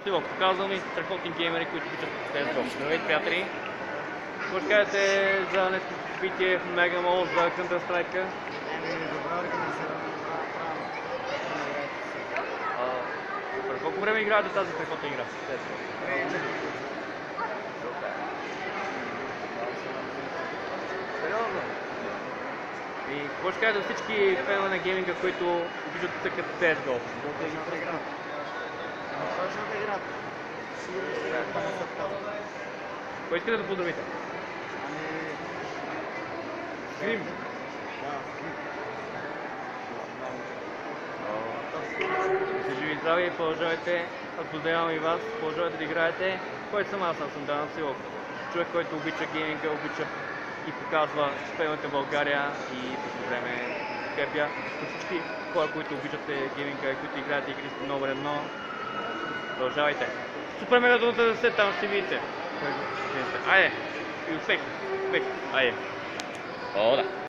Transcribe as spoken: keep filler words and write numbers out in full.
Силок, показвам ви страхотни геймери, които обичат си ес го. Здравейте, приятели! Какво ще кажете за днешното събитие в Мегамол за Counter-Strike? Еми, добра организирана Супер. Колко време играете тази страхотна игра? Сериозно? И какво ще кажете за всички фенове на гейминга, които обичат да цъкат си ес го? Точната игра. Точната игра. Сигурно ще играят това не са казали. Кой искате да поздравите? Ами... Скрим. Да, Сте живи и здрави, продължавайте. Аз поздравявам и вас, продължавайте да играете. Кой съм аз? Аз съм Дан Силов. Човек, който обича гейминга, обича и показва феновете в България и по време подкрепя всички хора, които обичате гейминга и които играете игри с номер едно. Продължавайте. Супер мега до деветдесет, там ще видите. Айде! И успех! Успех! Айде! О, да!